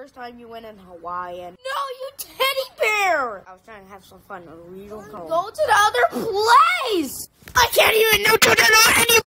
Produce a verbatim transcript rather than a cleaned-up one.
first time you went in Hawaii and... No, you teddy bear! I was trying to have some fun. We don't go. Go to the other place! I can't even know to the any